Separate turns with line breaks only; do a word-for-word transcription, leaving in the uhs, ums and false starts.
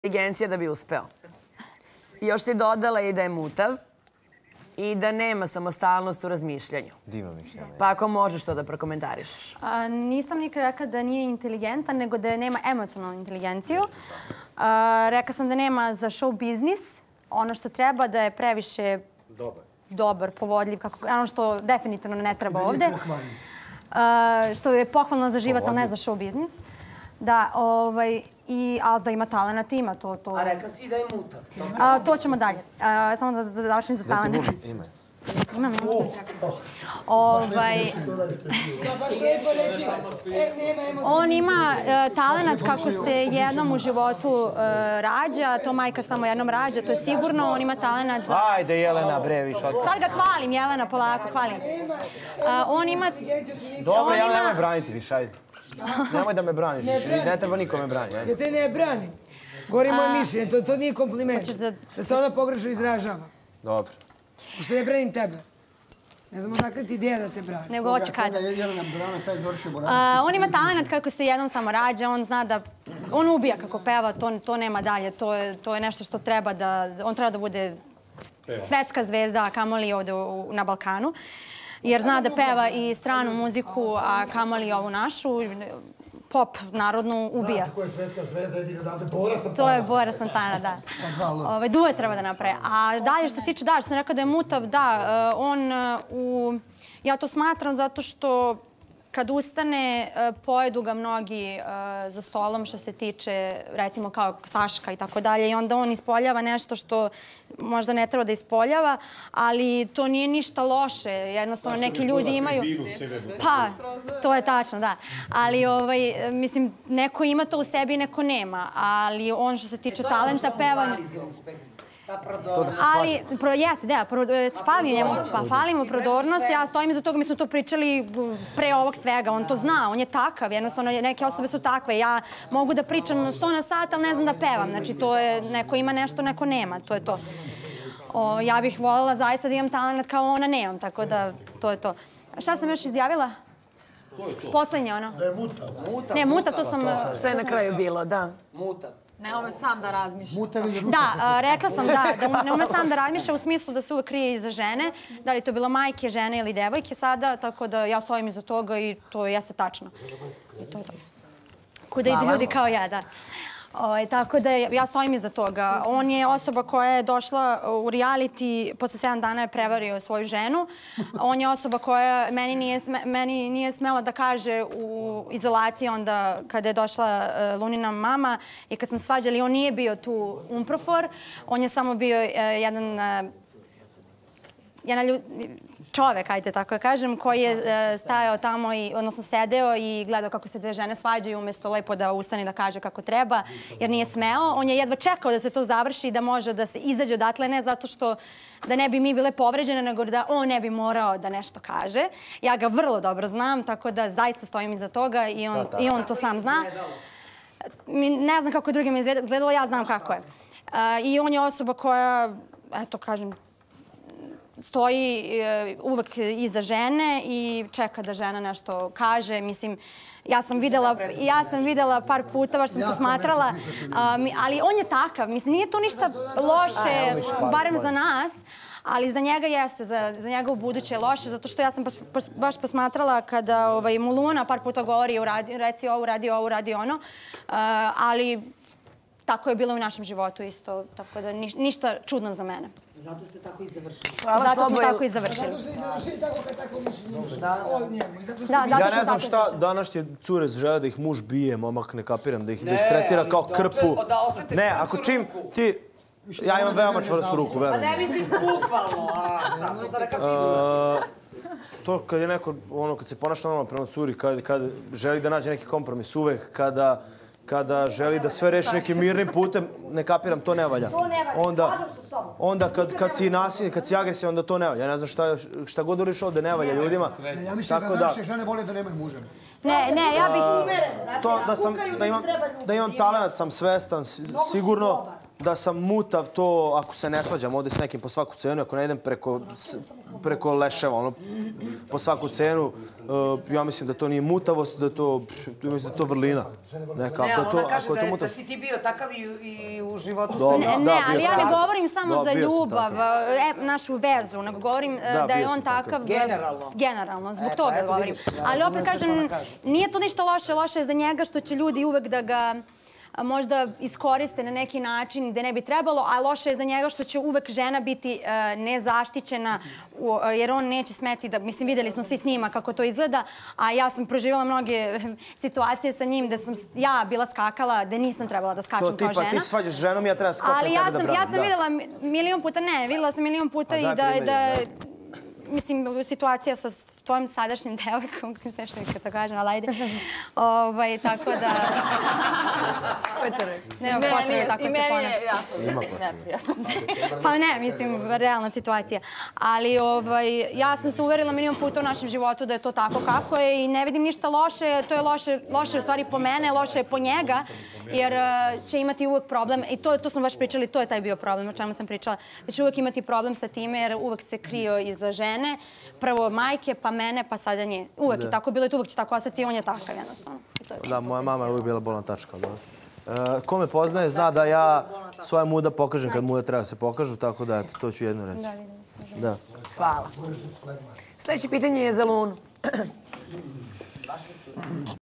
inteligencija da bi uspeo. I još ti dodala i da je mutav i da nema samostalnost u razmišljanju.
Divno mišljenje.
Pa ako možeš to da prokomentarišeš.
Nisam nikad rekla da nije inteligentan, nego da nema emocionalnu inteligenciju. Rekla sam da nema za show biznis. Ono što treba da je previše dobar, povodljiv, ono što definitivno ne treba ovde. Što je pohvalno za život, ali ne za show biznis. Da, ali da ima talent, ima to.
A rekla si da je mutav.
To ćemo dalje. Samo da završim za talent.
Ima.
Imam, imam. On ima talent kako se jednom u životu rađa, to majka samo jednom rađa, to je sigurno. On ima talent za...
Ajde, Jelena, bre, više.
Sad ga hvalim, Jelena, polako, hvalim. On ima...
Dobro, Jelena, nemoj braniti više, ajde. Nemoj da me braniš više, ne treba nikome brani, ajde.
Ja te ne brani. Gori moje mišljenje, to nije kompliment. Da se ona pogrešno izražava.
Dobro.
Pošto ne branim tebe. Ne znam odakle ti ideja da te brani.
Nego hoće kada. On ima talent kako se jednom samo rađa, on zna da... On ubija kako peva, to nema dalje. To je nešto što treba da... On treba da bude svetska zvezda, a kamoli ovde na Balkanu. Jer zna da peva i stranu muziku, a kamoli i ovu našu. Pop, narodnu, ubija.
Znaš ko je svetska zvezda, jedini odavde, Bora Santana.
To je Bora Santana, da. Duet treba da napravi. A dalje što se tiče, da, što sam rekao da je mutav, da, on u... Ja to smatram zato što kad ustane, pojedu ga mnogi za stolom što se tiče, recimo kao Saška i tako dalje, i onda on ispoljava nešto što možda ne treba da ispoljava, ali to nije ništa loše. Jednostavno, neki ljudi imaju... Pa, to je tačno, da. Ali, mislim, neko ima to u sebi i neko nema. Ali on što se tiče talenta, pevanja... Ali, jeste, da, fali mu prodornost, ja stojim iza toga, mi smo to pričali pre ovog svega, on to zna, on je takav, jednostavno neke osobe su takve, ja mogu da pričam sto na sat, ali ne znam da pevam, znači to je, neko ima nešto, neko nema, to je to. Ja bih voljela zaista da imam talent kao ona nemam, tako da to je to. Šta sam još izjavila? Poslednje ono.
Da je mutav.
Ne, mutav, to sam...
Šta je na kraju bilo, da?
Mutav.
Ne ume sam da razmišlja.
Da, rekla sam da, da ne ume sam da razmišlja u smislu da se uvek krije iza žene, da li to bilo majke, žene ili devojke sada, tako da ja stojim iza toga i to jeste tačno. I to je to. Kuda ide ljudi kao ja, da. Tako da ja stojim iza toga. On je osoba koja je došla u reality, posle sedam dana je prevario svoju ženu. On je osoba koja meni nije smela da kaže u izolaciji onda kada je došla Lunina mama i kad smo svađali, on nije bio tu umprofor. On je samo bio jedan čovek, ajde tako da kažem, koji je stajao tamo, odnosno sedeo i gledao kako se dve žene svađaju umjesto lepo da ustane da kaže kako treba, jer nije smeo. On je jedva čekao da se to završi i da može da se izađe odatle, ne zato što da ne bi mi bile povređene, nego da on ne bi morao da nešto kaže. Ja ga vrlo dobro znam, tako da zaista stojim iza toga i on to sam zna. Ne znam kako je drugim izgledalo, ja znam kako je. I on je osoba koja, eto kažem, stoji uvek iza žene i čeka da žena nešto kaže. Mislim, ja sam videla par puta, baš sam posmatrala, ali on je takav. Mislim, nije to ništa loše, barem za nas, ali za njega jeste, za njega u buduće je loše, zato što ja sam baš posmatrala kada mu Luna par puta govori reci ovo, radi ovo, radi ono, ali tako je bilo u našem životu isto, tako da ništa čudno za mene.
Zato ste tako i završili.
Zato smo tako i završili.
Zato ste završili tako kad tako mišljenje imaš.
Ja ne znam šta današnje cure žele da ih muž bije, momak ne kapiram, da ih tretira kao krpu. Ne, ako čim ti... Ja imam veoma čvrstu ruku, verujem.
Pa ne mislim bukvalno, a sad to sada kako
to kad je neko, ono, kad se ponaša normalno prema curi, kad želi da nađe neki kompromis uvek, kada kada želi da sve reši nekim mirnim putem, ne kapiram, to ne valja.
To ne valja, slažem se s tobom.
Onda kad si nasiljen, kad si agresivan, onda to ne valja. Ja ne znam šta god uriš ovde ne valja ljudima.
Ja mislim da naše žene vole da nemaju muža.
Ne, ne, ja bih...
Da imam talent, sam svestan, sigurno. da sam mutav, to ako se ne svađam ovde s nekim po svaku cenu, ako ne idem preko, preko leševa, ono, po svaku cenu, uh, ja mislim da to nije mutavost, da to, ja mislim da to vrlina. Neka,
Ne,
ako
ali
je to,
ona kaže
ako je
da,
to
je, da
mutavost.
si ti bio takav i, i u životu.
Dobro.
Ne,
Da,
ne,
bio
ali
sam
ja ne
takav.
govorim samo
Da,
za
bio sam
ljubav,
takav.
e, našu vezu, nego govorim e,
Da,
da je
bio
on
sam takav.
takav.
Generalno.
Generalno, zbog
E, pa
toga
eto,
govorim.
vidiš, ja
Ali opet
razumem sve što ona
kažem,
kaže.
nije to ništa loše, loše je za njega što će ljudi uvek da ga a, možda iskoriste na neki način gde ne bi trebalo, a loše je za njega što će uvek žena biti e, nezaštićena, u, e, jer on neće smeti da, mislim, videli smo svi s njima kako to izgleda, a ja sam proživala mnoge situacije sa njim da sam ja bila skakala, da nisam trebala da skačem
To
kao
tipa,
žena.
ti svađaš ženom, ja treba skočiti
Ali ja
tebe da
sam,
branim.
ja sam
da.
videla mi- milion puta, ne, videla sam milion puta
Pa
i
daj
da,
primjer,
da,
da.
mislim, situacija sa tvojim sadašnjim devojkom, sve što kad to kažem, ali ajde. Ovaj, tako da... Nema potrebe tako
I
se
meni je
ponaša.
jako
Ima potrebe.
neprijatno.
Pa ne, mislim, realna situacija. Ali ovaj, ja sam se uverila milion puta u našem životu da je to tako kako je i ne vidim ništa loše. To je loše, loše u stvari po mene, loše je po njega, jer uh, će imati uvek problem. I to, to smo baš pričali, to je taj bio problem o čemu sam pričala. Da će uvek imati problem sa time jer uvek se krio iza žene. Prvo majke, pa mene, pa sada nje. Uvek je tako bilo i to uvek će tako ostati i on je takav jednostavno. I to je to.
Da, moja mama je uvijek bila bolna tačka. Da. E, ko me poznaje zna da ja svoje muda pokažem kad muda treba se pokažu, tako da eto, to ću jedno reći.
Da, vidim se.
Da.
Hvala. Sljedeće pitanje je za Lunu.